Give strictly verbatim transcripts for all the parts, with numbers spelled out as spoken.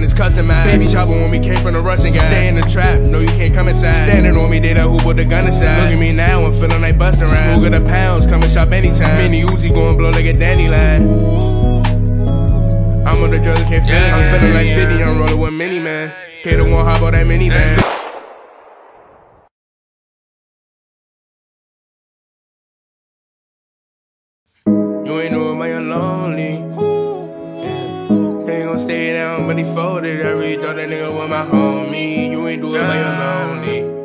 it's customized. Baby chopper when we came from the Russian guy. Stay in the trap, no you can't come inside. Standing on me, they the who put the gun inside. Look at me now, I'm feeling like bustin' rhymes. Smoke of the pounds, come and shop anytime. Mini Uzi gon' blow like a dandelion. I'm on the drugs, can't feel it. I'm feeling like fifty, I'm rollin' with mini man. K the one hop on that minivan. You ain't know it, man, you're lonely. Yeah. They ain't gon' stay down, but he folded. I really thought that nigga was my homie. You ain't do it, man, you're lonely.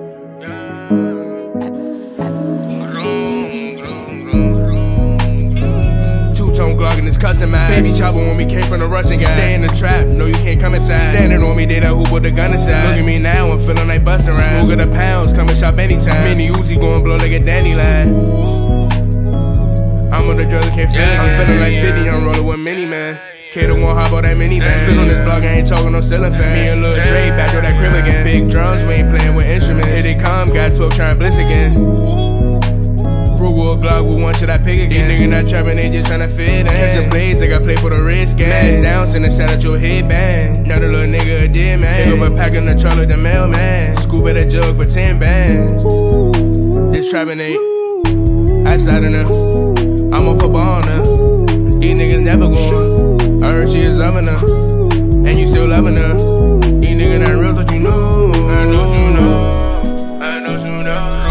Two-tone Glock and it's customized. Baby chopper when we came from the Russian guy. Stay in the trap, no you can't come inside. Standing on me, they the who put the gun inside. Look at me now, I'm feeling like bustin' rhymes. Smoke of the pounds, come and shop anytime. Mini Uzi gon' blow like a dandelion. I'm on the drugs, can't feel it. I'm feeling like fifty, I'm rollin' with mini man. K the one hop on that minivan. Spin on this block, I ain't talking no ceiling fan. Me and Lil Dre back to that crib again. Big drums, we ain't playing with instruments. Here they come, got twelve trying bliss again. Frugal Glock, with one should I pick again? These niggas not trapping, they just tryna fit in. Catch the blades, they got play for the red skin. Man, down, send a shot at your headband. Now the little nigga a dead man. Pick up a pack in the trailer, the mailman. Scoop at a jug for ten bands. This trapping ain't outside of them. I'm a football now. These niggas never going. I heard she is loving her, and you still loving her. These niggas not real, but you know. I know you know. I know you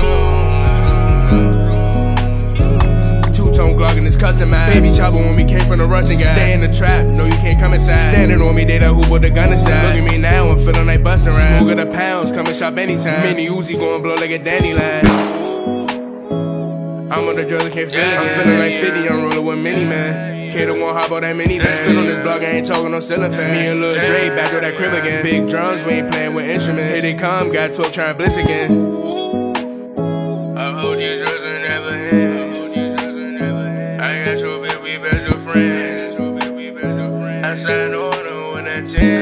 know. Two-tone Glock and it's customized. Baby chopper when we came from the Russian guy. Stay in the trap, no you can't come inside. Standing on me, they the who put the gun inside. Look at me now, I'm feeling like bustin' rhymes. Smoke of the pounds, come and shop anytime. Mini Uzi gon' blow like a dandelion. I'm on the drugs, I can't feel it. I'm feeling like fifty, I'm rollin' with mini man. K the one hop on that minivan. Spin on this block, I ain't talking no ceiling fan. Me and Lil Dre back to that crib again. Big drums, we ain't playing with instruments. Here they come, got twelve trying bliss again. I hold these drugs and never end. I got your bitch, we best your friends. I signed on when I change.